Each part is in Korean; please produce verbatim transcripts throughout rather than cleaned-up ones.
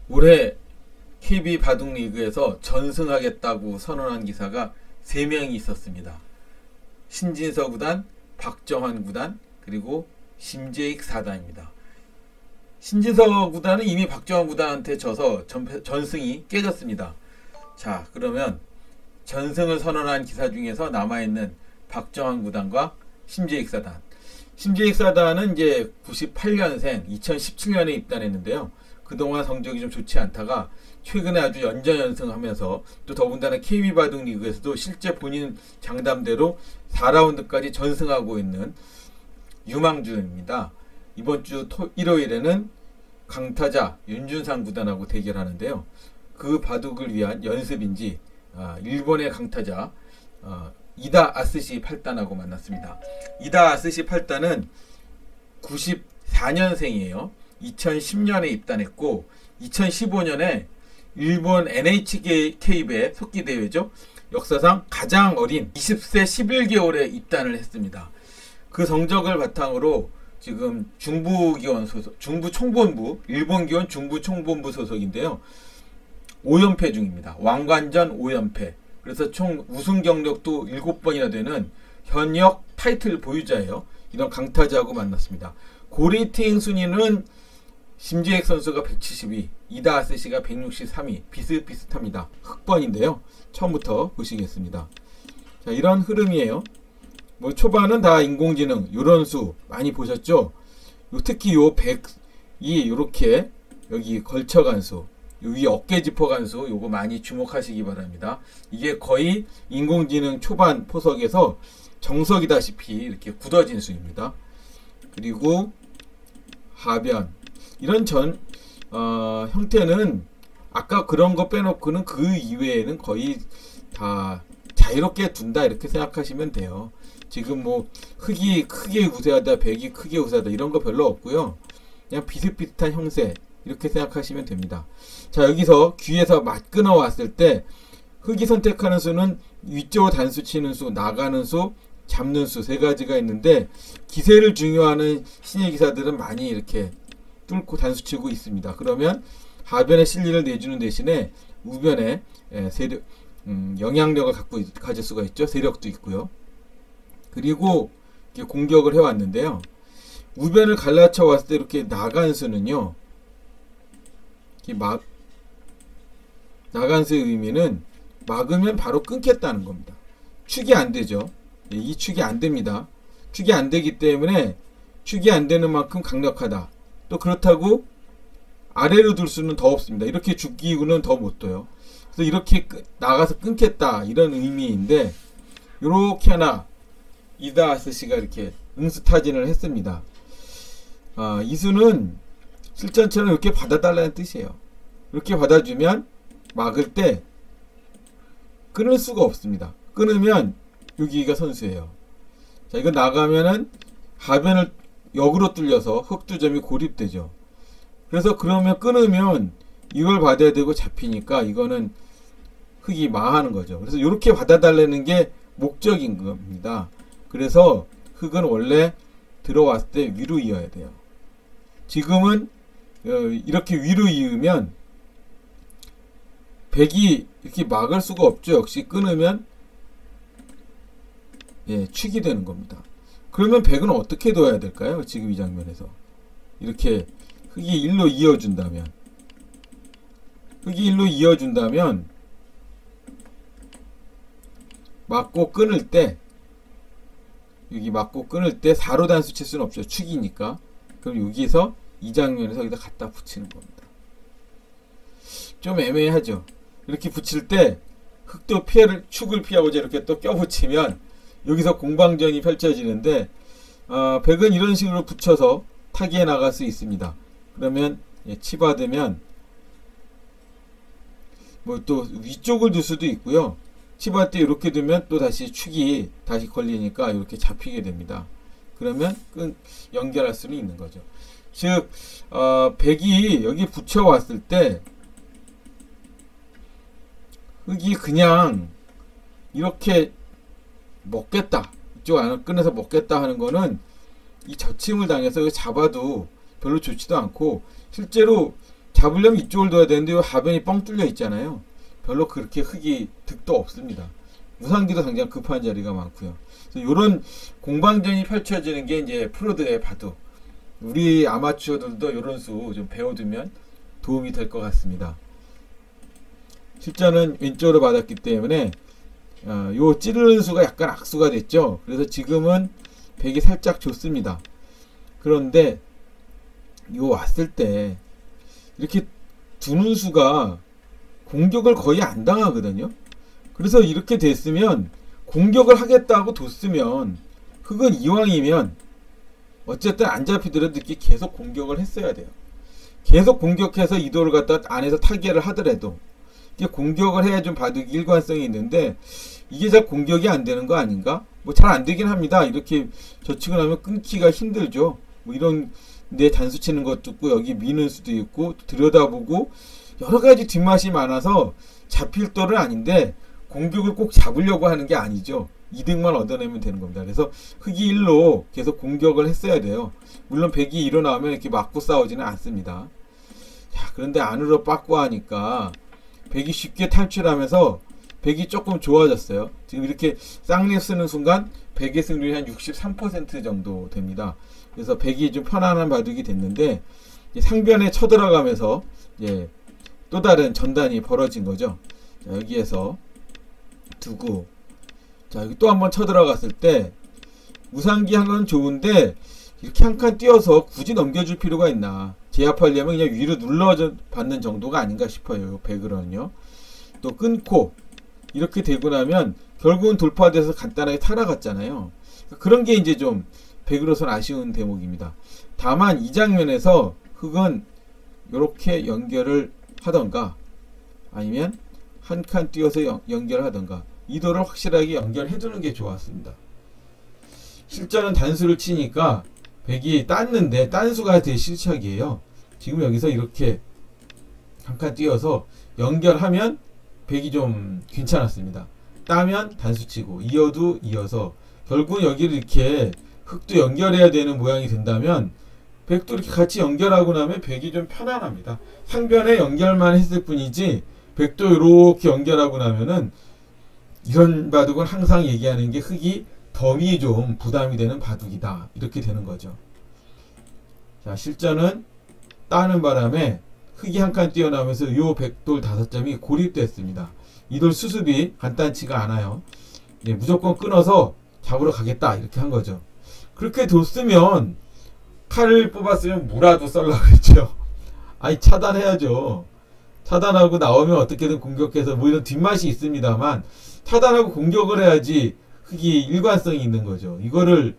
올해 케이비 바둑리그에서 전승하겠다고 선언한 기사가 세 명이 있었습니다. 신진서 구단, 박정환 구단, 그리고 심재익 사단입니다. 신진서 구단은 이미 박정환 구단한테 져서 전, 전승이 깨졌습니다. 자, 그러면 전승을 선언한 기사 중에서 남아있는 박정환 구단과 심재익 사단. 심재익 사단은 이제 구십팔 년생, 이천십칠 년에 입단했는데요. 그동안 성적이 좀 좋지 않다가 최근에 아주 연전연승하면서 또 더군다나 케이비 바둑리그에서도 실제 본인 장담대로 사 라운드까지 전승하고 있는 유망주입니다. 이번 주 토, 일요일에는 강타자 윤준상 구단하고 대결하는데요. 그 바둑을 위한 연습인지 아, 일본의 강타자 아, 이다 아스시 팔 단하고 만났습니다. 이다 아스시 팔 단은 구십사 년생이에요. 이천십 년에 입단했고 이천십오 년에 일본 엔에이치케이의 속기 대회죠. 역사상 가장 어린 이십 세 십일 개월에 입단을 했습니다. 그 성적을 바탕으로 지금 중부기원 소속, 중부총본부, 일본기원 중부총본부 소속인데요. 오 연패 중입니다. 왕관전 오 연패. 그래서 총 우승 경력도 일곱 번이나 되는 현역 타이틀 보유자예요. 이런 강타자하고 만났습니다. 고레이팅 순위는 심재익 선수가 백칠십이, 이다 아스시가 백육십삼 위, 비슷비슷합니다. 흑번인데요. 처음부터 보시겠습니다. 자, 이런 흐름이에요. 뭐 초반은 다 인공지능, 요런수 많이 보셨죠? 요 특히 요 백이 요렇게 여기 걸쳐간 수, 요 위 어깨 짚어간 수, 요거 많이 주목하시기 바랍니다. 이게 거의 인공지능 초반 포석에서 정석이다시피 이렇게 굳어진 수입니다. 그리고 하변. 이런 전 어, 형태는 아까 그런 거 빼놓고는 그 이외에는 거의 다 자유롭게 둔다 이렇게 생각하시면 돼요. 지금 뭐 흑이 크게 우세하다, 백이 크게 우세하다 이런 거 별로 없고요. 그냥 비슷비슷한 형세 이렇게 생각하시면 됩니다. 자, 여기서 귀에서 맞 끊어 왔을 때 흑이 선택하는 수는 위쪽으로 단수 치는 수, 나가는 수, 잡는 수 세 가지가 있는데 기세를 중요하는 신예 기사들은 많이 이렇게 뚫고 단수 치고 있습니다. 그러면 하변에 실리를 내주는 대신에 우변에 세력, 음, 영향력을 갖고 가질 수가 있죠. 세력도 있고요. 그리고 이렇게 공격을 해왔는데요. 우변을 갈라쳐 왔을 때 이렇게 나간 수는요. 이렇게 막 나간 수의 의미는 막으면 바로 끊겠다는 겁니다. 축이 안 되죠. 이 축이 안 됩니다. 축이 안 되기 때문에 축이 안 되는 만큼 강력하다. 또 그렇다고 아래로 둘 수는 더 없습니다. 이렇게 죽기고는 더 못 둬요. 그래서 이렇게 나가서 끊겠다 이런 의미인데 이렇게 하나 이다 아스시가 이렇게 응수타진을 했습니다. 아, 이 수는 실전처럼 이렇게 받아달라는 뜻이에요. 이렇게 받아주면 막을 때 끊을 수가 없습니다. 끊으면 여기가 선수예요. 자, 이거 나가면은 하변을 역으로 뚫려서 흑두점이 고립되죠. 그래서 그러면 끊으면 이걸 받아야 되고 잡히니까 이거는 흑이 망하는 거죠. 그래서 이렇게 받아달라는 게 목적인 겁니다. 그래서 흑은 원래 들어왔을 때 위로 이어야 돼요. 지금은 이렇게 위로 이으면 백이 이렇게 막을 수가 없죠. 역시 끊으면 예, 축이 되는 겁니다. 그러면 백은 어떻게 둬야 될까요? 지금 이 장면에서 이렇게 흑이 일로 이어준다면 흑이 일로 이어준다면 맞고 끊을 때 여기 맞고 끊을 때 사로 단수 칠 수는 없죠. 축이니까. 그럼 여기서 이 장면에서 여기다 갖다 붙이는 겁니다. 좀 애매하죠. 이렇게 붙일 때 흑도 피해를 축을 피하고자 이렇게 또 껴붙이면 여기서 공방전이 펼쳐지는데 어, 백은 이런 식으로 붙여서 타기에 나갈 수 있습니다. 그러면 예, 치받으면 뭐 또 위쪽을 둘 수도 있고요. 치받을 때 이렇게 두면 또 다시 축이 다시 걸리니까 이렇게 잡히게 됩니다. 그러면 끈 연결할 수는 있는 거죠. 즉 어, 백이 여기 붙여왔을 때 흑이 그냥 이렇게 먹겠다, 이쪽 안을 끊어서 먹겠다 하는 거는 이 저침을 당해서 잡아도 별로 좋지도 않고 실제로 잡으려면 이쪽을 둬야 되는데 이 하변이 뻥 뚫려 있잖아요. 별로 그렇게 흙이 득도 없습니다. 무상기도 당장 급한 자리가 많고요. 이런 공방전이 펼쳐지는 게 이제 프로들의 바둑. 우리 아마추어들도 이런 수 좀 배워두면 도움이 될 것 같습니다. 실전은 왼쪽으로 받았기 때문에 어, 요 찌르는 수가 약간 악수가 됐죠. 그래서 지금은 백이 살짝 좋습니다. 그런데 요 왔을 때 이렇게 두는 수가 공격을 거의 안 당하거든요. 그래서 이렇게 됐으면 공격을 하겠다고 뒀으면 그건 이왕이면 어쨌든 안 잡히더라도 이렇게 계속 공격을 했어야 돼요. 계속 공격해서 이도를 갖다 안에서 타개를 하더라도 이게 공격을 해야 좀 바둑이 일관성이 있는데 이게 잘 공격이 안 되는 거 아닌가? 뭐 잘 안 되긴 합니다. 이렇게 젖히고 나면 끊기가 힘들죠. 뭐 이런 내 단수 치는 것도 있고 여기 미는 수도 있고 들여다보고 여러 가지 뒷맛이 많아서 잡힐 돌은 아닌데 공격을 꼭 잡으려고 하는 게 아니죠. 이득만 얻어내면 되는 겁니다. 그래서 흑이 일로 계속 공격을 했어야 돼요. 물론 백이 이로 나오면 이렇게 맞고 싸우지는 않습니다. 자, 그런데 안으로 빠꾸 하니까 백이 쉽게 탈출하면서 백이 조금 좋아졌어요. 지금 이렇게 쌍립 쓰는 순간 백의 승률이 한 육십삼 퍼센트 정도 됩니다. 그래서 백이 좀 편안한 바둑이 됐는데 상변에 쳐들어가면서 예, 또 다른 전단이 벌어진 거죠. 자, 여기에서 두고 자 여기 또 한번 쳐들어갔을 때 무상기 한 건 좋은데 이렇게 한 칸 띄어서 굳이 넘겨줄 필요가 있나. 제압하려면 그냥 위로 눌러 받는 정도가 아닌가 싶어요. 백으로는요. 또 끊고 이렇게 되고 나면 결국은 돌파돼서 간단하게 타나갔잖아요. 그런 게 이제 좀 백으로서는 아쉬운 대목입니다. 다만 이 장면에서 흑은 이렇게 연결을 하던가 아니면 한 칸 띄어서 연, 연결하던가 이도를 확실하게 연결해 두는 게 좋았습니다. 실전은 단수를 치니까 백이 땄는데 딴수가 되게 실착이에요. 지금 여기서 이렇게 한 칸 띄어서 연결하면 백이 좀 괜찮았습니다. 따면 단수치고 이어도 이어서 결국 여기를 이렇게 흑도 연결해야 되는 모양이 된다면 백도 이렇게 같이 연결하고 나면 백이 좀 편안합니다. 상변에 연결만 했을 뿐이지 백도 이렇게 연결하고 나면은 이런 바둑은 항상 얘기하는 게 흑이 덤이 좀 부담이 되는 바둑이다. 이렇게 되는 거죠. 자, 실전은 따는 바람에 흑이 한 칸 뛰어나오면서 요 백돌 다섯 점이 고립됐습니다. 이 돌 수습이 간단치가 않아요. 예, 무조건 끊어서 잡으러 가겠다. 이렇게 한 거죠. 그렇게 뒀으면 칼을 뽑았으면 무라도 썰라고 했죠. 아니 차단해야죠. 차단하고 나오면 어떻게든 공격해서 뭐 이런 뒷맛이 있습니다만 차단하고 공격을 해야지 흑이 일관성이 있는 거죠. 이거를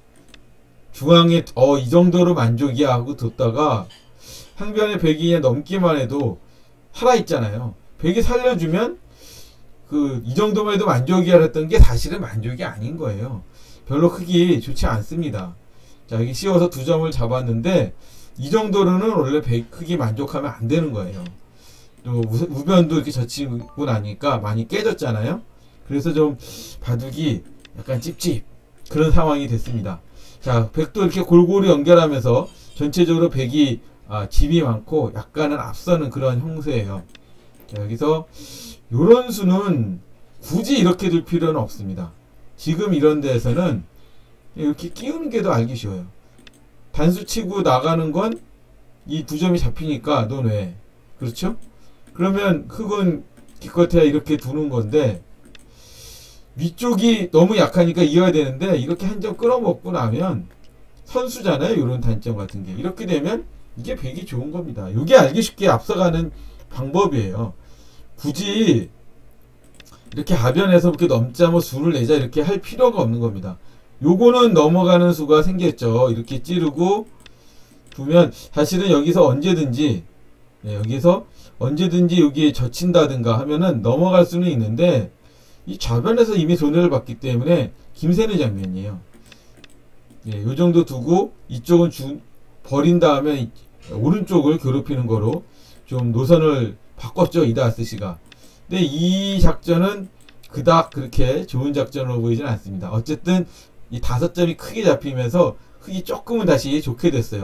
중앙에 어 이 정도로 만족이야 하고 뒀다가 상변에 백이 넘기만 해도 살아있잖아요. 백이 살려주면 그 이 정도만 해도 만족이야 했던 게 사실은 만족이 아닌 거예요. 별로 흑이 좋지 않습니다. 자, 여기 씌워서 두 점을 잡았는데 이 정도로는 원래 백 흑이 만족하면 안 되는 거예요. 또 우변도 이렇게 젖히고 나니까 많이 깨졌잖아요. 그래서 좀 바둑이 약간 찝찝 그런 상황이 됐습니다. 자, 백도 이렇게 골고루 연결하면서 전체적으로 백이 아, 집이 많고 약간은 앞서는 그런 형세예요. 자, 여기서 요런 수는 굳이 이렇게 둘 필요는 없습니다. 지금 이런 데에서는 이렇게 끼우는 게 더 알기 쉬워요. 단수 치고 나가는 건 이 두 점이 잡히니까 넌 왜? 그렇죠? 그러면 흑은 기껏해야 이렇게 두는 건데 위쪽이 너무 약하니까 이어야 되는데 이렇게 한 점 끌어먹고 나면 선수잖아요. 이런 단점 같은 게. 이렇게 되면 이게 백이 좋은 겁니다. 이게 알기 쉽게 앞서가는 방법이에요. 굳이 이렇게 하변에서 이렇게 넘자 뭐 수를 내자 이렇게 할 필요가 없는 겁니다. 요거는 넘어가는 수가 생겼죠. 이렇게 찌르고 두면 사실은 여기서 언제든지 예, 여기서 언제든지 여기에 젖힌다든가 하면은 넘어갈 수는 있는데 이 좌변에서 이미 손해를 봤기 때문에 김새는 장면이에요. 예, 요 정도 두고 이쪽은 주, 버린 다음에 오른쪽을 괴롭히는 거로 좀 노선을 바꿨죠. 이다하스 씨가. 근데 이 작전은 그닥 그렇게 좋은 작전으로 보이진 않습니다. 어쨌든 이 다섯 점이 크게 잡히면서 흑이 조금은 다시 좋게 됐어요.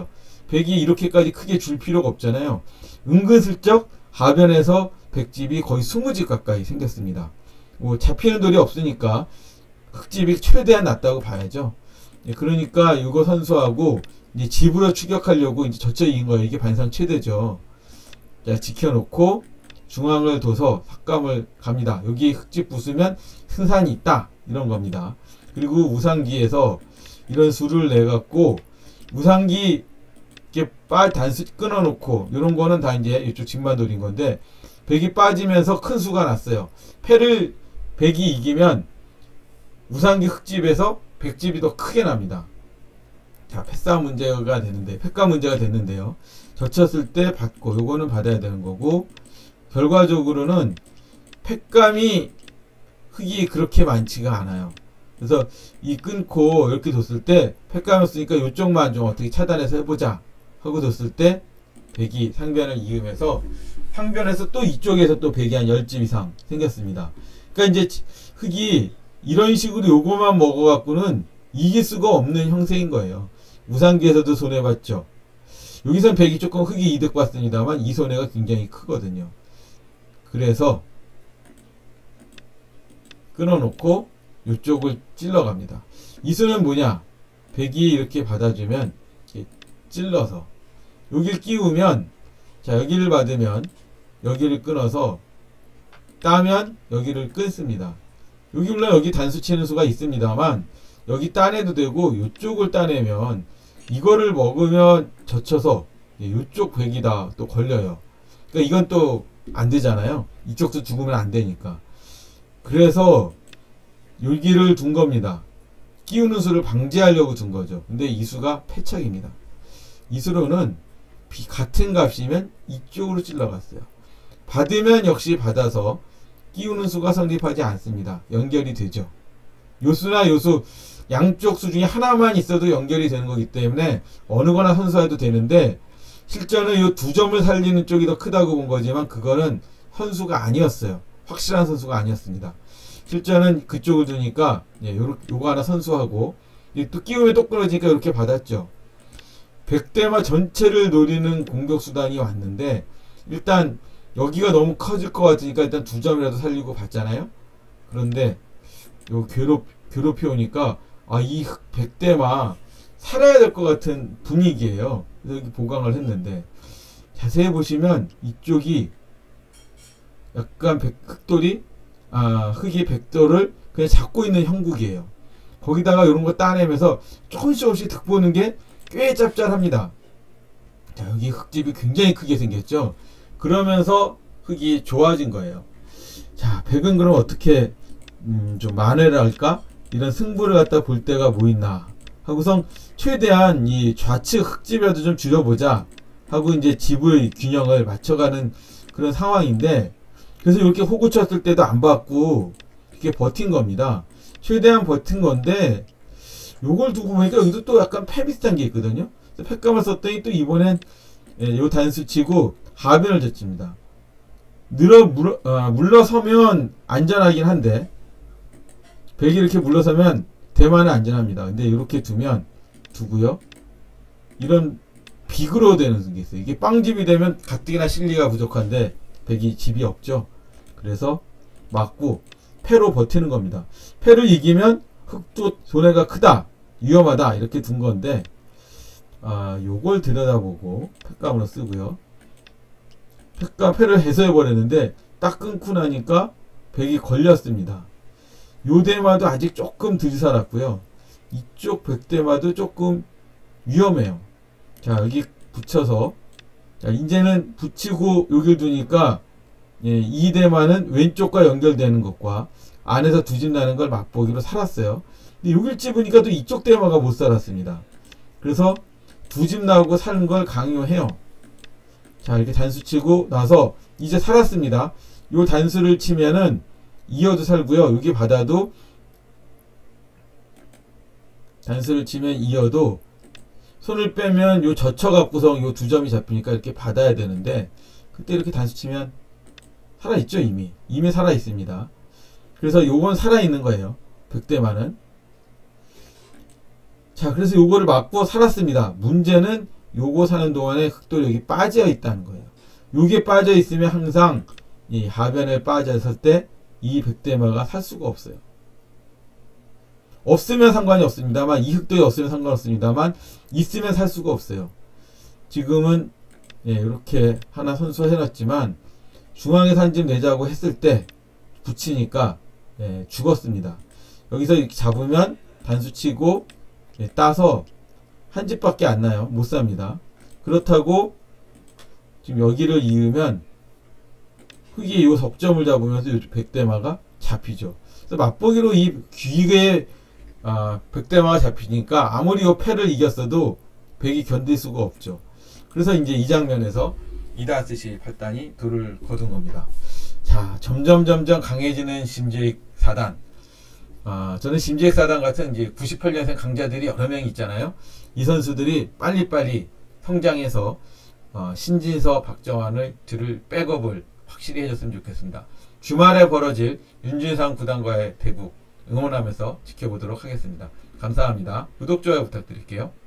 백이 이렇게까지 크게 줄 필요가 없잖아요. 은근슬쩍 하변에서 백집이 거의 이십 집 가까이 생겼습니다. 뭐 잡히는 돌이 없으니까 흙집이 최대한 낮다고 봐야죠. 예, 그러니까 이거 선수하고 이제 집으로 추격하려고 이제 젖혀 이긴 거예요. 이게 반상 최대죠. 자, 지켜놓고 중앙을 둬서 삭감을 갑니다. 여기 흙집 부수면 승산이 있다, 이런 겁니다. 그리고 우상기에서 이런 수를 내 갖고 우상기 이렇게 빠 단수 끊어놓고 이런 거는 다 이제 이쪽 집만돌인 건데, 백이 빠지면서 큰 수가 났어요. 패를 백이 이기면 우상기 흙집에서 백집이 더 크게 납니다. 자, 패싸움 문제가 되는데, 패가 문제가 됐는데요. 젖혔을 때 받고 요거는 받아야 되는 거고, 결과적으로는 패감이 흙이 그렇게 많지가 않아요. 그래서 이 끊고 이렇게 뒀을 때 패감이었으니까 이쪽만 좀 어떻게 차단해서 해보자 하고 뒀을 때 백이 상변을 이으면서 상변에서 또 이쪽에서 또 백이 한 십 집 이상 생겼습니다. 그러니까 이제 흙이 이런 식으로 요거만 먹어갖고는 이길 수가 없는 형세인 거예요. 우상기에서도 손해봤죠. 여기선 백이 조금 흙이 이득 봤습니다만 이 손해가 굉장히 크거든요. 그래서 끊어놓고 이쪽을 찔러갑니다. 이 수는 뭐냐? 백이 이렇게 받아주면 이렇게 찔러서 여기를 끼우면, 자, 여기를 받으면 여기를 끊어서 따면 여기를 끊습니다. 여기 물론 여기 단수 치는 수가 있습니다만 여기 따내도 되고, 이쪽을 따내면 이거를 먹으면 젖혀서 이쪽 백이다 또 걸려요. 그러니까 이건 또 안 되잖아요. 이쪽도 죽으면 안 되니까. 그래서 여기를 둔 겁니다. 끼우는 수를 방지하려고 둔 거죠. 근데 이 수가 패착입니다. 이 수로는 같은 값이면 이쪽으로 찔러갔어요. 받으면 역시 받아서 끼우는 수가 성립하지 않습니다. 연결이 되죠. 요수나 요수 양쪽 수 중에 하나만 있어도 연결이 되는 거기 때문에 어느 거나 선수해도 되는데, 실제는 이 두 점을 살리는 쪽이 더 크다고 본 거지만 그거는 선수가 아니었어요. 확실한 선수가 아니었습니다. 실제는 그쪽을 두니까 예, 요거, 요거 하나 선수하고 또 끼우면 또 끊어지니까 이렇게 받았죠. 백대마 전체를 노리는 공격 수단이 왔는데, 일단 여기가 너무 커질 것 같으니까 일단 두 점이라도 살리고 받잖아요. 그런데 요 괴롭 괴롭혀 오니까 아, 이 백대마 살아야 될 것 같은 분위기예요. 그래서 여기 보강을 했는데, 자세히 보시면 이쪽이 약간 백, 흑돌이 아, 흙이 백돌을 그냥 잡고 있는 형국이에요. 거기다가 이런 거 따내면서 조금씩 조금씩 득 보는 게 꽤 짭짤합니다. 자, 여기 흙집이 굉장히 크게 생겼죠. 그러면서 흙이 좋아진 거예요. 자, 백은 그럼 어떻게 음, 좀 만회를 할까? 이런 승부를 갖다 볼 때가 뭐 있나 하고선 최대한 이 좌측 흙집이라도 좀 줄여보자 하고 이제 집의 균형을 맞춰가는 그런 상황인데, 그래서 이렇게 호구 쳤을 때도 안 받고 이렇게 버틴 겁니다. 최대한 버틴 건데, 요걸 두고 보니까 여기도 또 약간 패 비슷한 게 있거든요. 패감을 썼더니 또 이번엔 예, 요 단수 치고 하변을 졌습니다. 늘어 물어, 아, 물러서면 안전하긴 한데, 백이 이렇게 물러서면 대만은 안전합니다. 근데 이렇게 두면 두고요. 이런 비그로 되는 게 있어요. 이게 빵집이 되면 가뜩이나 실리가 부족한데 백이 집이 없죠. 그래서 맞고 패로 버티는 겁니다. 패를 이기면 흙도 손해가 크다, 위험하다, 이렇게 둔 건데, 아, 요걸 들여다보고 패감으로 쓰고요. 패감, 패를 해소해 버렸는데 딱 끊고 나니까 백이 걸렸습니다. 요 대마도 아직 조금 덜 살았고요. 이쪽 백대마도 조금 위험해요. 자, 여기 붙여서, 자, 이제는 붙이고 여길 두니까 예, 이 대마는 왼쪽과 연결되는 것과 안에서 두 집 나는 걸 맛보기로 살았어요. 근데 여길 집으니까 또 이쪽 대마가 못 살았습니다. 그래서 두 집 나오고 사는 걸 강요해요. 자, 이렇게 단수 치고 나서 이제 살았습니다. 요 단수를 치면은 이어도 살고요. 여기 받아도 단수를 치면 이어도 손을 빼면 요 젖혀갖고서 요 두 점이 잡히니까 이렇게 받아야 되는데, 그때 이렇게 단수 치면 살아있죠. 이미 이미 살아있습니다. 그래서 요건 살아있는 거예요. 백대만은. 자, 그래서 요거를 맞고 살았습니다. 문제는 요거 사는 동안에 흑돌력이 빠져 있다는 거예요. 요게 빠져 있으면 항상 이 하변에 빠져 있을 때 이 백대마가 살 수가 없어요. 없으면 상관이 없습니다만, 이 흑돌이 없으면 상관없습니다만, 있으면 살 수가 없어요. 지금은 예, 이렇게 하나 선수해 놨지만 중앙에서 한 집 내자고 했을 때 붙이니까 예, 죽었습니다. 여기서 이렇게 잡으면 단수 치고 예, 따서 한 집밖에 안 나요. 못 삽니다. 그렇다고 지금 여기를 이으면 흑이 요 석점을 잡으면서 요 백대마가 잡히죠. 그래서 맛보기로 이 귀에 아, 백대마가 잡히니까 아무리 요 패를 이겼어도 백이 견딜 수가 없죠. 그래서 이제 이 장면에서 이다스시 팔 단이 둘을 거둔 겁니다. 자, 점점 점점 강해지는 심재익 사 단. 아, 저는 심재익 사 단 같은 이제 구십팔 년생 강자들이 여러 명 있잖아요. 이 선수들이 빨리빨리 성장해서 어, 신진서, 박정환을 들을 백업을 확실히 해줬으면 좋겠습니다. 주말에 벌어질 윤준상 구단과의 대국 응원하면서 지켜보도록 하겠습니다. 감사합니다. 구독, 좋아요 부탁드릴게요.